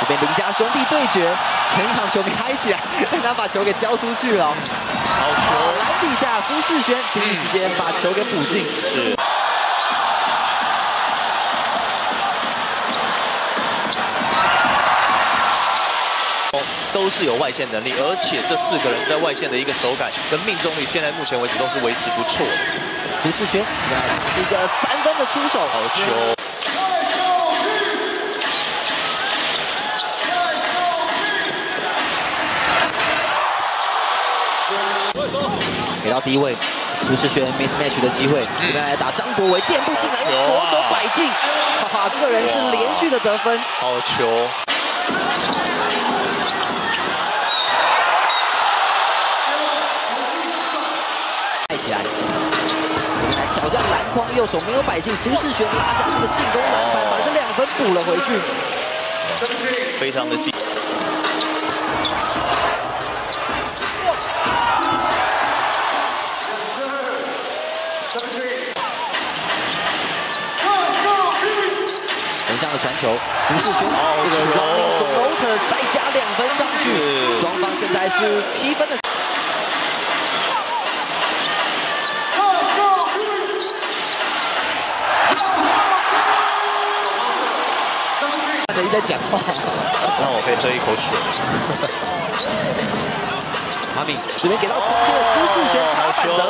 边林家兄弟对决，全场球迷嗨起来，但他把球给交出去了。 好球！ 篮底下苏世轩第一时间把球给补进。 是。 都是有外线能力，而且这4个人在外线的一个手感跟命中率，现在目前为止都是维持不错的。 苏志轩，是一个3分的出手， 好球！ 给到第一位，苏世轩 mismatch 的机会，这边来打张博维，垫步进来，用左手摆进，哈哈，个人是连续的得分， 好球！ 带起来，这边来挑战篮筐，右手没有摆进，苏世轩拉下这个进攻篮板，把这2分补了回去， 非常的近。横向的传球，苏世轩这个 running floater 再加2分上去，双方现在是7分的。 一直在讲话， 让我可以喝一口水。 阿敏这边给到这个苏世轩插板得